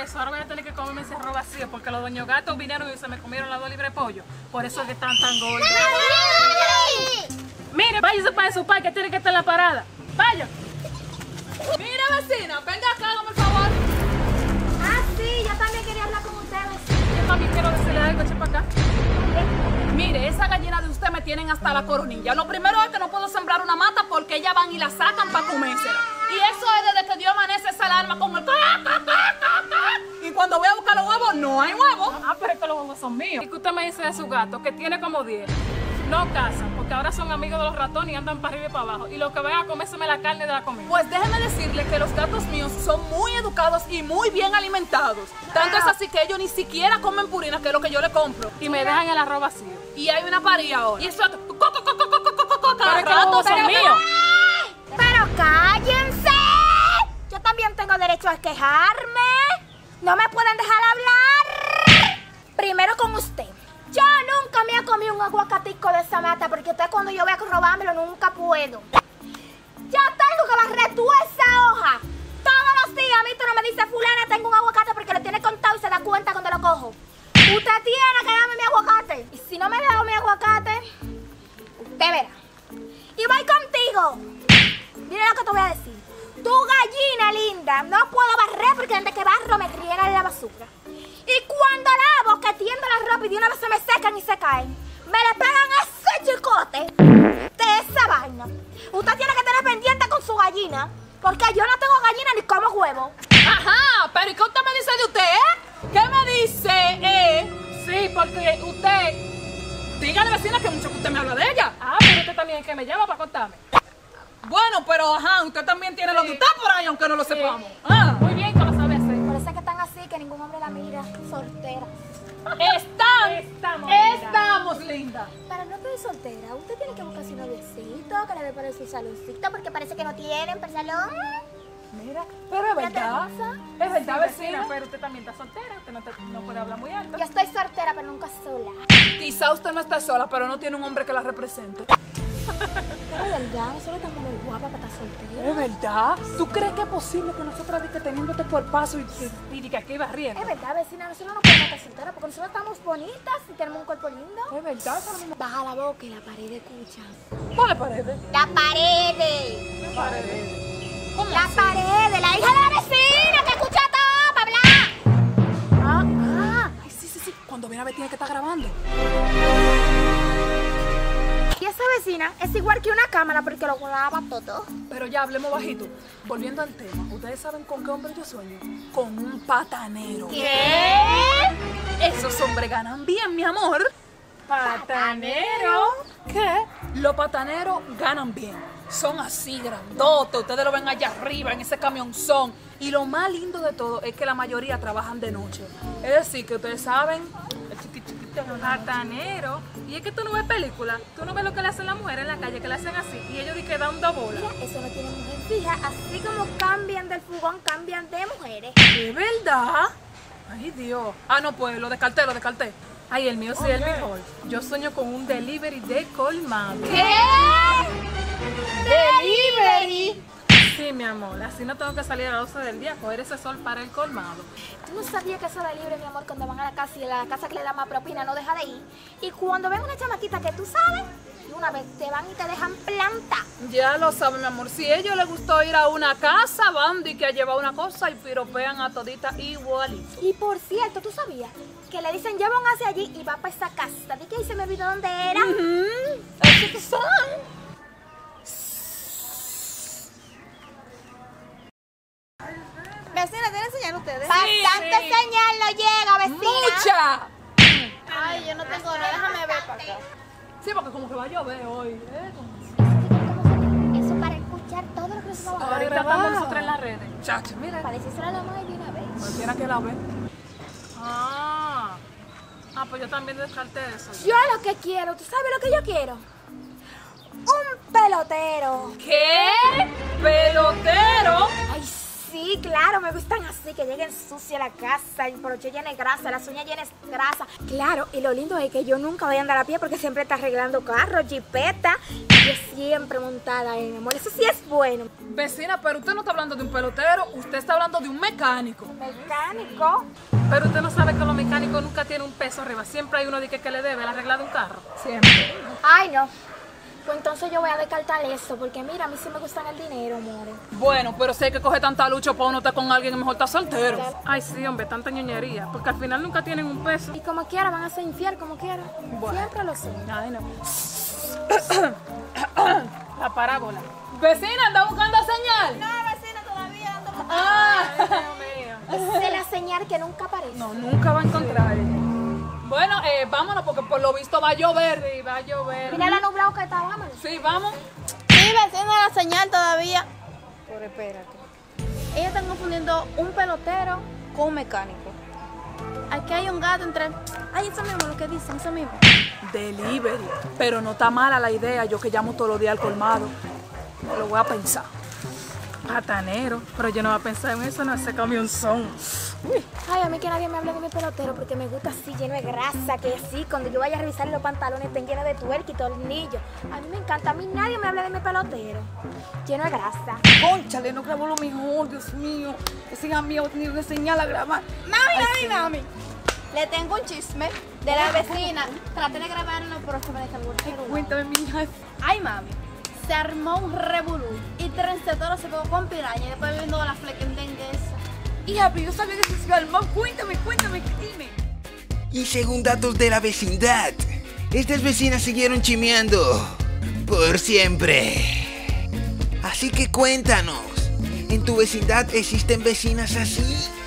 eso, ahora voy a tener que comerme ese arroz vacío porque los dueños gatos vinieron y se me comieron las 2 libras de pollo. Por eso es que están tan gordos. Mire, váyase para su pai que tiene que estar en la parada. Vaya. Mira, vecina, venga acá, hágame el favor. Ah, sí, yo también quería hablar con ustedes. Yo también quiero decirle algo, eche para acá. Mire, esa gallina de usted me tienen hasta la coronilla. Lo primero es que no puedo sembrar una mata porque ellas van y la sacan para comérsela. Y eso es desde que Dios amanece esa alarma con el... Y cuando voy a buscar los huevos, no hay huevos. Ah, pero es que los huevos son míos. ¿Y qué usted me dice de su gato? Que tiene como 10. No cazan, porque ahora son amigos de los ratones y andan para arriba y para abajo. Y lo que van a comérseme la carne de la comida. Pues déjeme decirle que los gatos míos son muy educados y muy bien alimentados. Tanto es así que ellos ni siquiera comen purina, que es lo que yo le compro. Y me dejan el arroz vacío. Y hay una paría ahora. Y eso... Pero es que los huevos son míos. Pero cállense. Yo también tengo derecho a quejarme. No me pueden dejar hablar. Primero con usted. Yo nunca me he comido un aguacatico de esa mata porque usted cuando yo voy a robármelo nunca puedo. Yo tengo que barrer toda esa hoja. Todos los días a mí tú no me dices fulana tengo un aguacate porque lo tiene contado y se da cuenta cuando lo cojo. Usted tiene que darme mi aguacate. Y si no me da mi aguacate, usted verá. Y voy contigo. Mira lo que te voy a decir. Tu gallina linda, no puedo barrer porque desde que barro me riega en la basura. Y cuando lavo, que tiendo la ropa y de una vez se me secan y se caen, me le pegan ese chicote de esa vaina. Usted tiene que tener pendiente con su gallina, porque yo no tengo gallina ni como huevo. Ajá, pero ¿y qué usted me dice de usted, ¿Qué me dice, Sí, porque usted... Dígale, vecina, que mucho que usted me habla de ella. Ah, pero usted también es que me llama para contarme. Bueno, pero ajá, usted también tiene lo de usted por ahí, aunque no lo sepamos. Muy bien que lo sabe hacer. Por eso es que están así, que ningún hombre la mira, soltera. Estamos, linda. Pero no estoy soltera, usted tiene que buscar su noviecito, que le dé para su saloncito, porque parece que no tienen para el salón. Mira, pero es verdad. Es verdad, vecina. Pero usted también está soltera, usted no puede hablar muy alto. Yo estoy soltera, pero nunca sola. Quizá usted no está sola, pero no tiene un hombre que la represente. Pero es verdad, no solo tan muy guapa para estar soltera. ¿Es verdad? ¿Tú crees que es posible que nosotras que teniéndote por paso Y que aquí va riendo. Es verdad, vecina, nosotros no podemos estar solteras porque nosotros estamos bonitas y tenemos un cuerpo lindo. es verdad? Eso no me... Baja la boca y la pared escucha. ¿Cuál pared? ¡La pared! ¿Cómo ¡La así? pared! ¡La hija de la vecina que escucha todo para hablar! Ay, sí. Cuando viene a ver tiene que estar grabando. Y esa vecina es igual que una cámara porque lo graba todo. Pero ya hablemos bajito. Volviendo al tema, ¿ustedes saben con qué hombre yo sueño? Con un patanero. ¿Qué? Esos hombres ganan bien, mi amor. ¡Patanero! ¿Qué? Los pataneros ganan bien. Son así grandotes. Ustedes lo ven allá arriba en ese camionzón. Y lo más lindo de todo es que la mayoría trabajan de noche. Es decir, que ustedes saben, el chiquitito. Patanero. Y es que tú no ves películas. Tú no ves lo que le hacen las mujeres en la calle, que le hacen así. Y ellos dicen que dan 2 bolas. Mira, eso no tiene mujer fija. Así como cambian del fugón, cambian de mujeres. ¿Es verdad? Ay, Dios. Ah, no, pues lo descarté. Ay, el mío sí es el mejor. Yo sueño con un delivery de colmado. ¿Qué? ¡Delivery! Sí, mi amor. Así no tengo que salir a las 12 del día a coger ese sol para el colmado. Tú no sabías que eso de libre, mi amor, cuando van a la casa y a la casa que le da más propina no deja de ir. Y cuando ven una chamaquita que tú sabes, de una vez te van y te dejan planta. Ya lo saben, mi amor. Si a ellos les gustó ir a una casa, van y que a llevar una cosa y piropean a todita igualito. Y por cierto, ¿tú sabías? Que le dicen, ya van hacia allí y va para esa casa. Di que ahí se me olvidó dónde era. Así que son. Vecina, ¿tienen señal ustedes? Sí, Bastante sí. señal no llega, vecina. ¡Mucha! Ay, yo no tengo nada, déjame ver para acá. Sí, porque como que va a llover hoy. Eso para escuchar todo lo que nos vamos a Ahorita grabado. estamos nosotros en las redes. Chacha, mira. Para decírselo a la madre de una vez. Cualquiera que la ve. Ah, pues yo también descarté eso. Yo lo que quiero, ¿tú sabes lo que yo quiero? Un pelotero. ¿Qué? ¿Pelotero? Ay, sí, claro, me gustan así, que lleguen sucia a la casa, el poroche lleno de grasa, las uñas llenas de grasa. Claro, y lo lindo es que yo nunca voy a andar a pie porque siempre está arreglando carros, jipeta, yo siempre montada ahí, mi amor. Eso sí es bueno. Vecina, pero usted no está hablando de un pelotero, usted está hablando de un mecánico. Mecánico. Pero usted no sabe que los mecánicos nunca tienen un peso arriba. Siempre hay uno de que le debe la regla de un carro. Siempre. Ay, no. Pues entonces yo voy a descartar eso, porque mira, a mí sí me gustan el dinero, amor. Bueno, pero si hay que coger tanta lucha para uno estar con alguien, mejor estar soltero. Ay, sí, hombre, tanta ñoñería. Porque al final nunca tienen un peso. Y como quiera, van a ser infiel, como quiera. Bueno. Siempre lo sé. Ay, no. La parábola. Vecina, ¿anda buscando señal? No, vecina, todavía ando buscando. Ah, Esa es la señal que nunca aparece. no, nunca va a encontrar. Bueno, vámonos porque por lo visto va a llover. Sí, va a llover. Mira la nublado que está, vámonos. Sí, vamos. Sí, vecina, la señal todavía. Pero espérate. Ellos están confundiendo un pelotero con un mecánico. Aquí hay un gato entre... Ay, eso mismo, lo que dicen, eso mismo. Delivery. Pero no está mala la idea. Yo que llamo todos los días al colmado. Lo voy a pensar. Patanero. Pero yo no voy a pensar en eso, no, ese camionzón. Uy. Ay, a mí que nadie me hable de mi pelotero porque me gusta así, lleno de grasa, que así, cuando yo vaya a revisar los pantalones estén llenos de tuerca y tornillos. A mí me encanta, a mí nadie me habla de mi pelotero. Lleno de grasa. Cónchale, no grabó lo mejor, Dios mío. Ese amigo ha tenido que enseñar a grabar. Mami. Le tengo un chisme de la vecina. Traté de grabarlo, pero se me descargó el celular. Cuéntame, mi hija. Ay, mami. Se armó un revolú y Trencetoro se pegó con piraña y después viendo la flequendengue esa. Hija, pero yo sabía que se armó. Cuéntame, dime. Y según datos de la vecindad, estas vecinas siguieron chimeando por siempre. Así que cuéntanos, ¿en tu vecindad existen vecinas así?